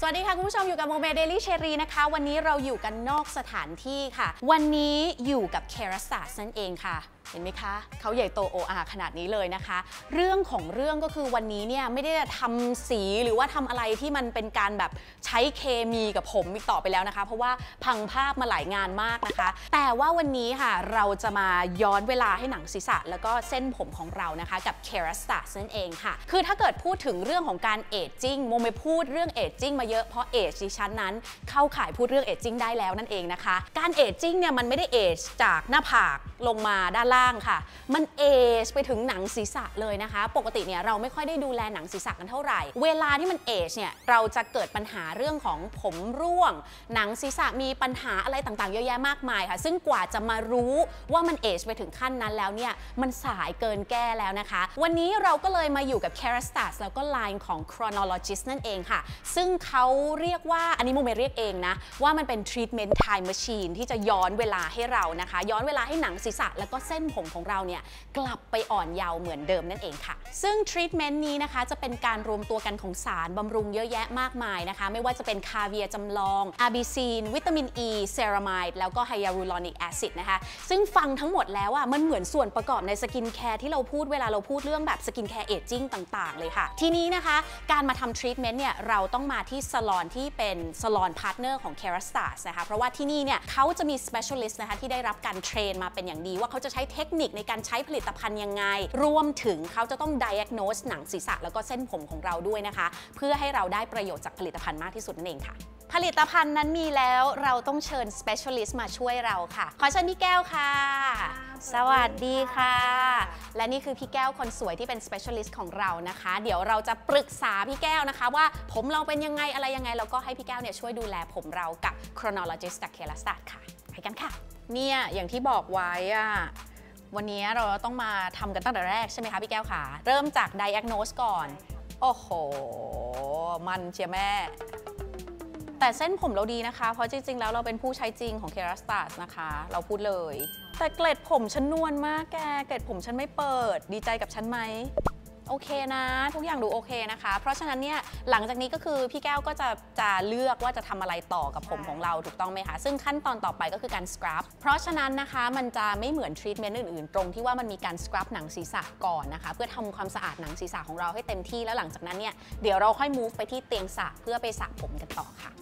สวัสดีค่ะคุณผู้ชมอยู่กับโมเมเดลี่เชอรีนะคะวันนี้เราอยู่กันนอกสถานที่ค่ะวันนี้อยู่กับเคราสานั่นเองค่ะเห็นไหมคะเขาใหญ่โตโออาขนาดนี้เลยนะคะเรื่องของเรื่องก็คือวันนี้เนี่ยไม่ได้ทำสีหรือว่าทำอะไรที่มันเป็นการแบบใช้เคมีกับผมอีกต่อไปแล้วนะคะเพราะว่าพังภาพมาหลายงานมากนะคะแต่ว่าวันนี้ค่ะเราจะมาย้อนเวลาให้หนังศีรษะแล้วก็เส้นผมของเรานะคะกับเคราสานั่นเองค่ะคือถ้าเกิดพูดถึงเรื่องของการเอจจิ้งโมไม่พูดเรื่องเอจจิ้งมาเยอะเพราะเอจดิฉันนั้นเข้าข่ายพูดเรื่องเอจจิ้งได้แล้วนั่นเองนะคะการเอจจิ้งเนี่ยมันไม่ได้เอจจากหน้าผากลงมาด้านล่างค่ะมันเอจไปถึงหนังศีรษะเลยนะคะปกติเนี่ยเราไม่ค่อยได้ดูแลหนังศีรษะกันเท่าไหร่เวลาที่มันเอจเนี่ยเราจะเกิดปัญหาเรื่องของผมร่วงหนังศีรษะมีปัญหาอะไรต่างๆเยอะแยะมากมายค่ะซึ่งกว่าจะมารู้ว่ามันเอจไปถึงขั้นนั้นแล้วเนี่ยมันสายเกินแก้แล้วนะคะวันนี้เราก็เลยมาอยู่กับ Kerastase แล้วก็ไลน์ของ Chronologist นั่นเองค่ะซึ่งเขาเรียกว่าอันนี้โมเมเรียกเองนะว่ามันเป็น treatment time machine ที่จะย้อนเวลาให้เรานะคะย้อนเวลาให้หนังศีรษะแล้วก็เส้นผมของเราเนี่ยกลับไปอ่อนเยาว์เหมือนเดิมนั่นเองค่ะซึ่ง treatment นี้นะคะจะเป็นการรวมตัวกันของสารบำรุงเยอะแยะมากมายนะคะไม่ว่าจะเป็นคาเวียร์จำลองอาร์บีซีนวิตามินอ e, ีเซรามายด์แล้วก็ไฮยาลูรอนิกแอซิดนะคะซึ่งฟังทั้งหมดแล้วอ่ะมันเหมือนส่วนประกอบในสกินแคร์ที่เราพูดเวลาเราพูดเรื่องแบบสกินแคร์เอจจิ้งต่างๆเลยค่ะทีนี้นะคะการมาทำ treatment เนี่ยเราต้องมาที่ซาลอนที่เป็นซาลอนพาร์ทเนอร์ของ Kerastase นะคะเพราะว่าที่นี่เนี่ยเขาจะมี specialist นะคะที่ได้รับการเทรนมาเป็นอย่างดีว่าเขาจะใช้เทคนิคในการใช้ผลิตภัณฑ์ยังไงรวมถึงเขาจะต้อง diagnose หนังศีรษะแล้วก็เส้นผมของเราด้วยนะคะเพื่อให้เราได้ประโยชน์จากผลิตภัณฑ์มากที่สุดนั่นเองค่ะผลิตภัณฑ์นั้นมีแล้วเราต้องเชิญ specialist มาช่วยเราค่ะขอเชิญพี่แก้วค่ะสวัสดีค่ะและนี่คือพี่แก้วคนสวยที่เป็น specialist ของเรานะคะเดี๋ยวเราจะปรึกษาพี่แก้วนะคะว่าผมเราเป็นยังไงอะไรยังไงแล้วก็ให้พี่แก้วเนี่ยช่วยดูแลผมเรากับ Chronologist จาก Kerastase ค่ะไปกันค่ะเนี่ยอย่างที่บอกไว้อะวันนี้เราต้องมาทำกันตั้งแต่แรกใช่ไหมคะพี่แก้วค่ะเริ่มจาก diagnose ก่อนโอ้โหมันเชียร์แม่แต่เส้นผมเราดีนะคะเพราะจริงๆแล้วเราเป็นผู้ใช้จริงของ Kerastase นะคะเราพูดเลยแต่เกล็ดผมฉันนวลมากแกเกล็ดผมฉันไม่เปิดดีใจกับฉันไหมโอเคนะทุกอย่างดูโอเคนะคะเพราะฉะนั้นเนี่ยหลังจากนี้ก็คือพี่แก้วก็จะเลือกว่าจะทำอะไรต่อกับผมของเราถูกต้องไหมคะซึ่งขั้นตอนต่อไปก็คือการสครับเพราะฉะนั้นนะคะมันจะไม่เหมือนทรีทเมนต์อื่นๆตรงที่ว่ามันมีการสครับหนังศีรษะก่อนนะคะเพื่อทำความสะอาดหนังศีรษะของเราให้เต็มที่แล้วหลังจากนั้นเนี่ยเดี๋ยวเราค่อย move ไปที่เตียงสระเพื่อไปสระผมกันต่อค่ะ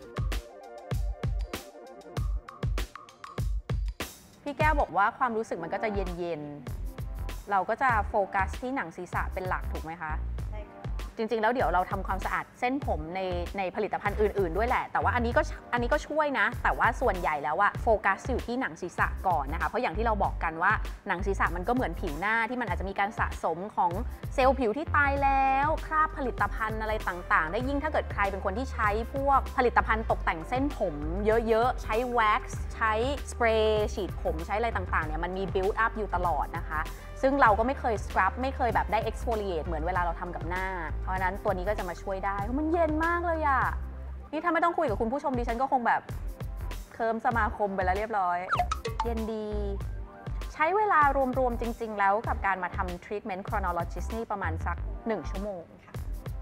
พี่แก้วบอกว่าความรู้สึกมันก็จะเย็นๆเราก็จะโฟกัสที่หนังศีรษะเป็นหลักถูกไหมคะใช่ค่ะจริงๆแล้วเดี๋ยวเราทำความสะอาดเส้นผมในผลิตภัณฑ์อื่นๆด้วยแหละแต่ว่าอันนี้ก็ช่วยนะแต่ว่าส่วนใหญ่แล้วอะโฟกัสอยู่ที่หนังศีรษะก่อนนะคะเพราะอย่างที่เราบอกกันว่าหนังศีรษะมันก็เหมือนผิวหน้าที่มันอาจจะมีการสะสมของเซลล์ผิวที่ตายแล้วคราบผลิตภัณฑ์อะไรต่างๆได้ยิ่งถ้าเกิดใครเป็นคนที่ใช้พวกผลิตภัณฑ์ตกแต่งเส้นผมเยอะๆใช้แว็กซ์ใช้สเปรย์ฉีดผมใช้อะไรต่างๆเนี่ยมันมี build up อยู่ตลอดนะคะซึ่งเราก็ไม่เคยสครับไม่เคยแบบได้ exfoliate เหมือนเวลาเราทำกับหน้าเพราะฉะนั้นตัวนี้ก็จะมาช่วยได้มันเย็นมากเลยอะนี่ถ้าไม่ต้องคุยกับคุณผู้ชมดิฉันก็คงแบบเคิร์มสมาคมไปแล้วเรียบร้อยเย็นดีใช้เวลารวมๆจริงๆแล้วกับการมาทำ treatment chronologist นี่ประมาณสัก1 ชั่วโมงค่ะ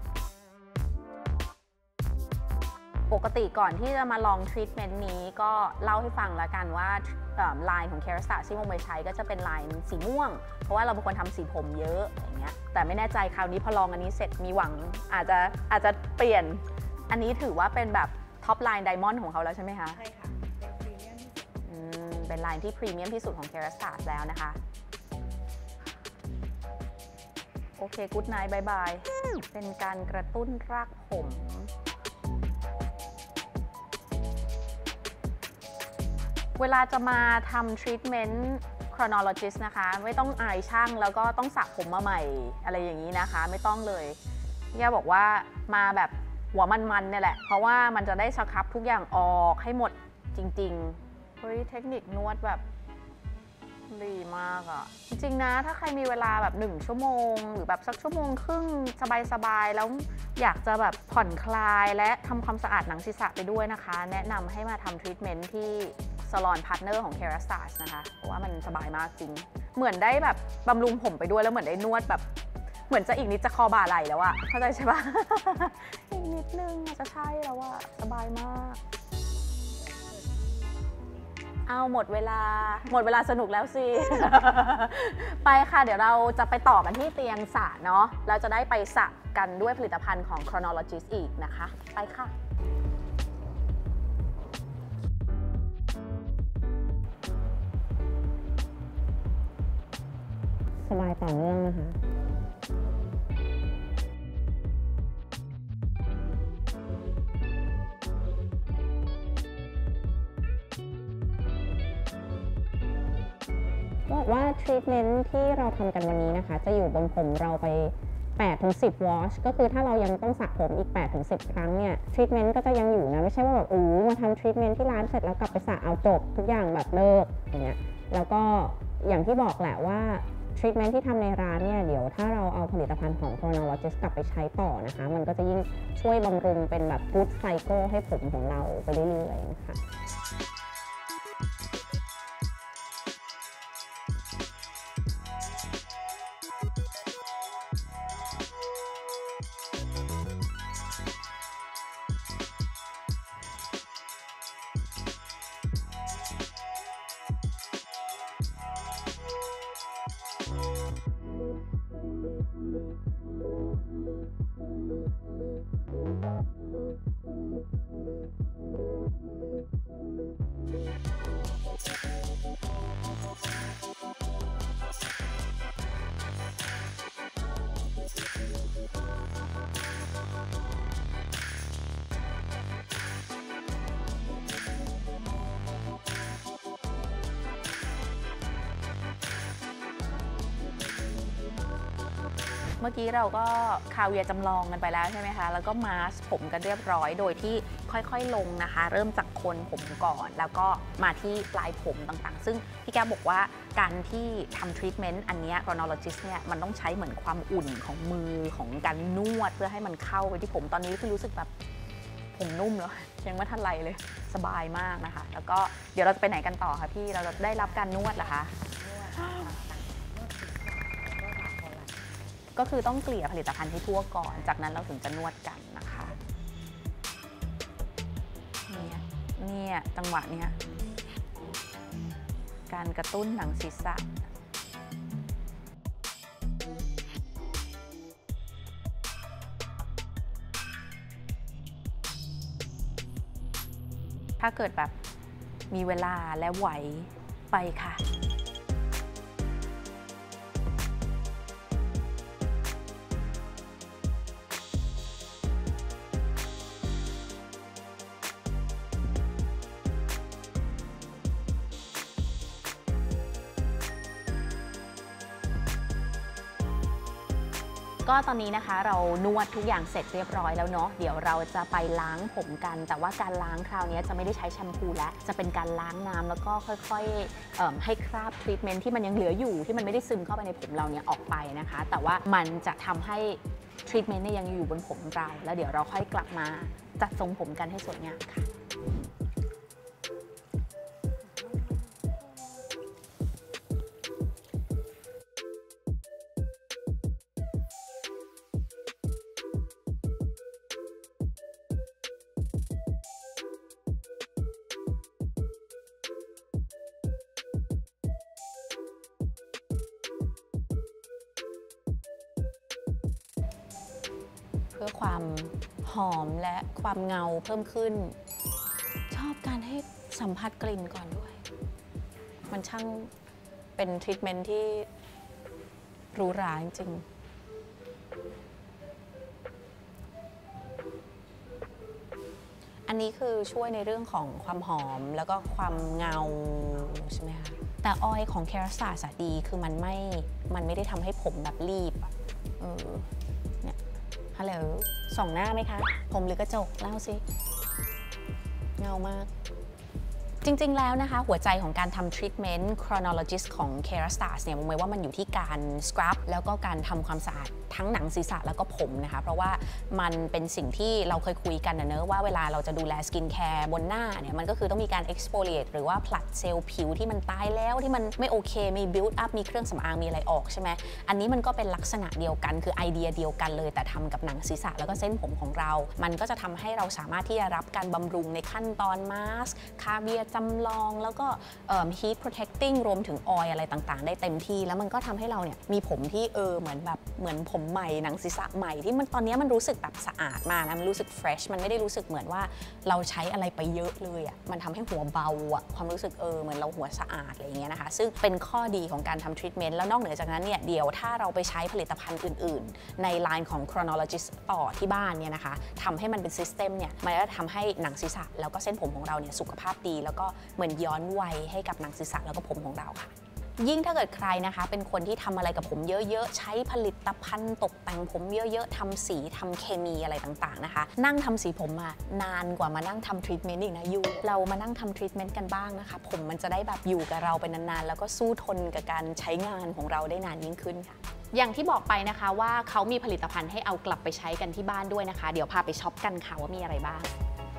ปกติก่อนที่จะมาลอง treatment นี้ก็เล่าให้ฟังแล้วกันว่าไลน์ของ Kerastase ที่โมเมใช้ก็จะเป็นไลน์สีม่วงเพราะว่าเราเป็นคนทำสีผมเยอะอย่างเงี้ยแต่ไม่แน่ใจคราวนี้พอลองอันนี้เสร็จมีหวังอาจจะเปลี่ยนอันนี้ถือว่าเป็นแบบท็อปไลน์ไดมอนด์ของเขาแล้วใช่ไหมคะใช่ค่ะเป็นไลน์ที่พรีเมียมที่สุดของ Kerastase แล้วนะคะโอเคกู๊ดไนท์บายบายเป็นการกระตุ้นรากผมเวลาจะมาทำ treatment chronologist นะคะไม่ต้องอายช่างแล้วก็ต้องสระผมมาใหม่อะไรอย่างนี้นะคะไม่ต้องเลยพี่แก้วบอกว่ามาแบบหัวมันๆเนี่ยแหละเพราะว่ามันจะได้สครับทุกอย่างออกให้หมดจริงๆเฮ้ยเทคนิคนวดแบบดีมากอะจริงๆนะถ้าใครมีเวลาแบบ1 ชั่วโมงหรือแบบสักชั่วโมงครึ่งสบายๆแล้วอยากจะแบบผ่อนคลายและทำความสะอาดหนังศีรษะไปด้วยนะคะแนะนำให้มาทำ treatment ที่ซาลอนพาร์ทเนอร์ของ Kerastase นะคะเพราะว่ามันสบายมากจริงเหมือนได้แบบบำรุงผมไปด้วยแล้วเหมือนได้นวดแบบเหมือนจะอีกนิดจะคอบ่าไหลแล้วอะเข้าใจใช่ปะ อีกนิดนึงจะใช่แล้วอะสบายมากเอาหมดเวลาสนุกแล้วสิ ไปค่ะเดี๋ยวเราจะไปต่อกันที่เตียงสระเนาะเราจะได้ไปสระกันด้วยผลิตภัณฑ์ของ Chronologist อีกนะคะไปค่ะสบายต่อเนื่องนะคะบอกว่าทรีทเมนต์ที่เราทำกันวันนี้นะคะจะอยู่บนผมเราไป 8-10 วอชก็คือถ้าเรายังต้องสระผมอีก 8-10 ครั้งเนี่ยทรีทเมนต์ก็จะยังอยู่นะไม่ใช่ว่าแบบมาทำทรีทเมนต์ที่ร้านเสร็จแล้วกลับไปสระเอาจบทุกอย่างแบบเลิกอย่างเงี้ยแล้วก็อย่างที่บอกแหละว่าทรีทเมนต์ที่ทำในร้านเนี่ยเดี๋ยวถ้าเราเอาผลิตภัณฑ์ของ Chronologist กลับไปใช้ต่อนะคะมันก็จะยิ่งช่วยบำรุงเป็นแบบ good cycle ให้ผมของเราไปเรื่อยๆนะคะเมื่อกี้เราก็คาเวียจำลองกันไปแล้วใช่ไหมคะแล้วก็มาสผมกันเรียบร้อยโดยที่ค่อยๆลงนะคะเริ่มจากโคนผมก่อนแล้วก็มาที่ปลายผมต่างๆซึ่งพี่แก้วบอกว่าการที่ทำทรีทเมนต์อันนี้ Chronologist เนี่ยมันต้องใช้เหมือนความอุ่นของมือของการนวดเพื่อให้มันเข้าไปที่ผมตอนนี้คือรู้สึกแบบผมนุ่มแล้วยังไม่ทันไรเลยสบายมากนะคะแล้วก็เดี๋ยวเราจะไปไหนกันต่อคะพี่เราจะได้รับการนวดเหรอคะก็คือต้องเกลี่ยผลิตภัณฑ์ให้ทั่วก่อนจากนั้นเราถึงจะนวดกันนะคะเนี่ยจังหวะเนี้ยการกระตุ้นหนังศีรษะถ้าเกิดแบบมีเวลาและไหวไปค่ะก็ตอนนี้นะคะเรานวดทุกอย่างเสร็จเรียบร้อยแล้วเนาะเดี๋ยวเราจะไปล้างผมกันแต่ว่าการล้างคราวนี้จะไม่ได้ใช้แชมพูแล้วจะเป็นการล้างน้ำแล้วก็ค่อยๆให้คราบทรีทเมนต์ที่มันยังเหลืออยู่ที่มันไม่ได้ซึมเข้าไปในผมเราเนี่ยออกไปนะคะแต่ว่ามันจะทำให้ทรีทเมนต์เนี่ยยังอยู่บนผมเราแล้วเดี๋ยวเราค่อยกลับมาจัดทรงผมกันให้สวยงามค่ะเพื่อความหอมและความเงาเพิ่มขึ้นชอบการให้สัมผัสกลิ่นก่อนด้วยมันช่างเป็นทรีทเมนต์ที่หรูหราจริงๆอันนี้คือช่วยในเรื่องของความหอมแล้วก็ความเงาใช่ไหมคะแต่ออยล์ของ Kérastase ดีคือมันไม่ได้ทำให้ผมแบบรีบเนี่ยฮัลโหลส่องหน้าไหมคะผมหรือกระจกเล่าสิเงามากจริงๆแล้วนะคะหัวใจของการทำทรีทเมนต์ Chronologist ของ Kérastase เนี่ยมองไว้ว่ามันอยู่ที่การสครับแล้วก็การทำความสะอาดทั้งหนังศีรษะแล้วก็ผมนะคะเพราะว่ามันเป็นสิ่งที่เราเคยคุยกันนะเนอะว่าเวลาเราจะดูแลสกินแคร์บนหน้าเนี่ยมันก็คือต้องมีการ exfoliate หรือว่าผลัดเซลล์ผิวที่มันตายแล้วที่มันไม่โอเคมี build up มีเครื่องสำอางมีอะไรออกใช่ไหมอันนี้มันก็เป็นลักษณะเดียวกันคือไอเดียเดียวกันเลยแต่ทำกับหนังศีรษะแล้วก็เส้นผมของเรามันก็จะทำให้เราสามารถที่จะรับการบำรุงในขั้นตอนมาสก์คาเวียร์จำลองแล้วก็heat protecting รวมถึงออยล์อะไรต่างๆได้เต็มที่แล้วมันก็ทำให้เราเนี่ยมีผมที่เหมือนผมใหม่หนังศีรษะใหม่ที่มันตอนนี้มันรู้สึกแบบสะอาดมากนะมันรู้สึก fresh มันไม่ได้รู้สึกเหมือนว่าเราใช้อะไรไปเยอะเลยอ่ะมันทำให้หัวเบาอ่ะความรู้สึกเหมือนเราหัวสะอาดอะไรอย่างเงี้ยนะคะซึ่งเป็นข้อดีของการทำ treatment แล้วนอกเหนือจากนั้นเนี่ยเดี๋ยวถ้าเราไปใช้ผลิตภัณฑ์อื่นๆในไลน์ของ chronologist ต่อที่บ้านเนี่ยนะคะทำให้มันเป็น system เนี่ยมันจะทำให้หนังศีรษะแล้วก็เส้นผมของเราเนี่ยสุขภาพดีแล้วก็เหมือนย้อนวัยให้กับหนังศีรษะแล้วก็ผมของเราค่ะยิ่งถ้าเกิดใครนะคะเป็นคนที่ทำอะไรกับผมเยอะๆใช้ผลิตภัณฑ์ตกแต่งผมเยอะๆทำสีทำเคมีอะไรต่างๆนะคะนั่งทำสีผมมานานกว่ามานั่งทำทรีทเมนต์อีกนะเรามานั่งทำทรีทเมนต์กันบ้างนะคะผมมันจะได้แบบอยู่กับเราไปนานๆแล้วก็สู้ทนกับการใช้งานของเราได้นานยิ่งขึ้นค่ะอย่างที่บอกไปนะคะว่าเขามีผลิตภัณฑ์ให้เอากลับไปใช้กันที่บ้านด้วยนะคะเดี๋ยวพาไปช็อปกันค่ะว่ามีอะไรบ้าง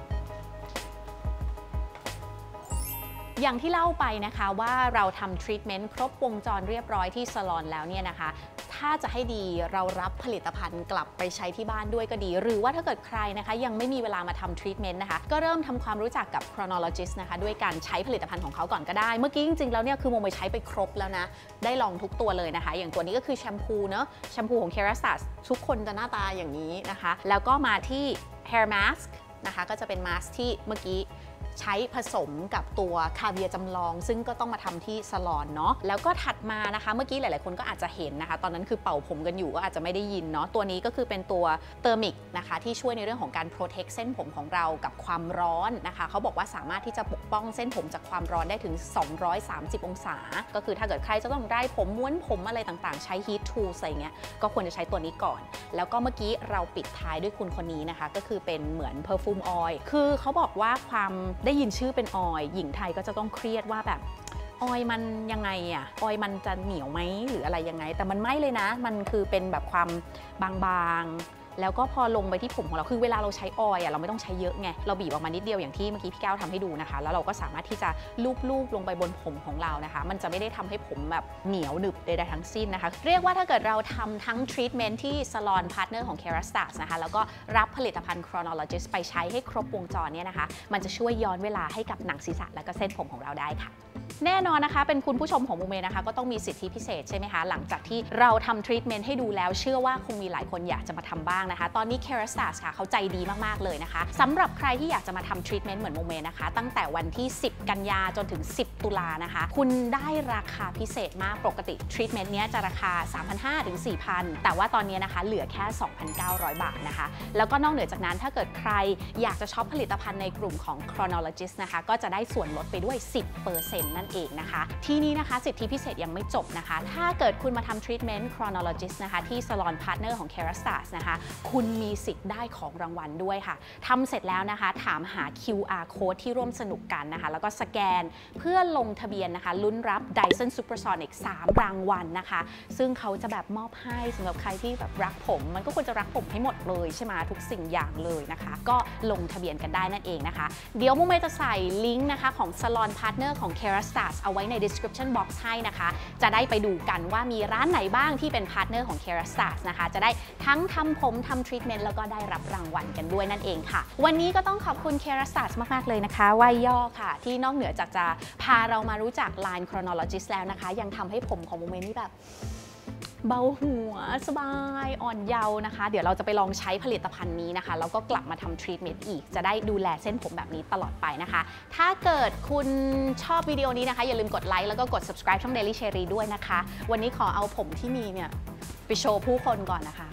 อย่างที่เล่าไปนะคะว่าเราทำทรีทเมนต์ครบวงจรเรียบร้อยที่ซาลอนแล้วเนี่ยนะคะถ้าจะให้ดีเรารับผลิตภัณฑ์กลับไปใช้ที่บ้านด้วยก็ดีหรือว่าถ้าเกิดใครนะคะยังไม่มีเวลามาทำทรีทเมนต์นะคะก็เริ่มทำความรู้จักกับ chronologist นะคะด้วยการใช้ผลิตภัณฑ์ของเขาก่อนก็ได้เมื่อกี้จริงๆแล้วเนี่ยคือโมไปใช้ไปครบแล้วนะได้ลองทุกตัวเลยนะคะอย่างตัวนี้ก็คือแชมพูเนอะแชมพูของ Kérastase ทุกคนจะหน้าตาอย่างนี้นะคะแล้วก็มาที่ hair mask นะคะก็จะเป็นมาสก์ที่เมื่อกี้ใช้ผสมกับตัวคาเวียร์จำลองซึ่งก็ต้องมาทำที่ซาลอนเนาะแล้วก็ถัดมานะคะเมื่อกี้หลายๆคนก็อาจจะเห็นนะคะตอนนั้นคือเป่าผมกันอยู่ก็อาจจะไม่ได้ยินเนาะตัวนี้ก็คือเป็นตัวเทอร์มิกนะคะที่ช่วยในเรื่องของการโปรเทคเส้นผมของเรากับความร้อนนะคะเขาบอกว่าสามารถที่จะปกป้องเส้นผมจากความร้อนได้ถึง230องศาก็คือถ้าเกิดใครจะต้องได้ผมม้วนผมอะไรต่างๆใช้ heat tool อะไรเงี้ยก็ควรจะใช้ตัวนี้ก่อนแล้วก็เมื่อกี้เราปิดท้ายด้วยคุณคนนี้นะคะก็คือเป็นเหมือน perfume oil คือเขาบอกว่าความได้ยินชื่อเป็นออยล์หญิงไทยก็จะต้องเครียดว่าแบบออยล์มันยังไงอะออยล์มันจะเหนียวไหมหรืออะไรยังไงแต่มันไม่เลยนะมันคือเป็นแบบความบางๆแล้วก็พอลงไปที่ผมของเราคือเวลาเราใช้ออยล์เราไม่ต้องใช้เยอะไงเราบีบออกมานิดเดียวอย่างที่เมื่อกี้พี่แก้วทำให้ดูนะคะแล้วเราก็สามารถที่จะลูบๆลงไปบนผมของเรานะคะมันจะไม่ได้ทำให้ผมแบบเหนียวหนึบใดๆทั้งสิ้นนะคะเรียกว่าถ้าเกิดเราทำทั้งทรีทเมนต์ที่ Salon Partner ของ Kérastase นะคะแล้วก็รับผลิตภัณฑ์ Chronologist ไปใช้ให้ครบวงจรเนี่ยนะคะมันจะช่วยย้อนเวลาให้กับหนังศีรษะและก็เส้นผมของเราได้ค่ะแน่นอนนะคะเป็นคุณผู้ชมของโมเมนะคะก็ต้องมีสิทธิพิเศษใช่ไหมคะหลังจากที่เราทำทรีทเมนต์ให้ดูแล้วเชื่อว่าคงมีหลายคนอยากจะมาทำบ้างนะคะตอนนี้ Kérastase ค่ะเขาใจดีมากๆเลยนะคะสำหรับใครที่อยากจะมาทำทรีทเมนต์เหมือนโมเมนะคะตั้งแต่วันที่10กันยาจนถึง10ตุลานะคะคุณได้ราคาพิเศษมากปกติทรีทเมนต์นี้จะราคา 3,500 ถึง 4,000 แต่ว่าตอนนี้นะคะเหลือแค่ 2,900 บาทนะคะแล้วก็นอกเหนือจากนั้นถ้าเกิดใครอยากจะช็อปผลิตภัณฑ์ในกลุ่มของ Chronologist นะคะก็จะได้ส่วนลดไปด้วย 10% นั่นเองนะคะที่นี้นะคะสิทธิพิเศษยังไม่จบนะคะถ้าเกิดคุณมาทำทรีทเมนต์ Chronologist นะคะที่ Salon Partner ของ Kérastase นะคะคุณมีสิทธิ์ได้ของรางวัลด้วยค่ะทำเสร็จแล้วนะคะถามหา QR code ที่ร่วมสนุกกันนะคะแล้วก็สแกนเพื่อลงทะเบียนนะคะลุ้นรับ Dyson Supersonic 3 รางวัลนะคะซึ่งเขาจะแบบมอบให้สำหรับใครที่แบบรักผมมันก็ควรจะรักผมให้หมดเลยใช่ไหมทุกสิ่งอย่างเลยนะคะก็ลงทะเบียนกันได้นั่นเองนะคะเดี๋ยวโมเมจะใส่ลิงก์นะคะของ Salon Partner ของ Kérastase เอาไว้ใน description box ให้นะคะจะได้ไปดูกันว่ามีร้านไหนบ้างที่เป็นพาร์ทเนอร์ของ Kérastase นะคะจะได้ทั้งทำผมทำทรีทเมนต์แล้วก็ได้รับรางวัลกันด้วยนั่นเองค่ะวันนี้ก็ต้องขอบคุณ Kérastase มากๆเลยนะคะวัยย่อค่ะที่นอกเหนือจากจะพาเรามารู้จัก Line Chronologist แล้วนะคะยังทำให้ผมของโมเมนี่แบบเบาหัวสบายอ่อนเยาว์นะคะเดี๋ยวเราจะไปลองใช้ผลิตภัณฑ์นี้นะคะแล้วก็กลับมาทำทรีทเมนต์อีกจะได้ดูแลเส้นผมแบบนี้ตลอดไปนะคะถ้าเกิดคุณชอบวิดีโอนี้นะคะอย่าลืมกดไลค์แล้วก็กด subscribe ช่อง Daily Cherry ด้วยนะคะวันนี้ขอเอาผมที่มีเนี่ยไปโชว์ผู้คนก่อนนะคะ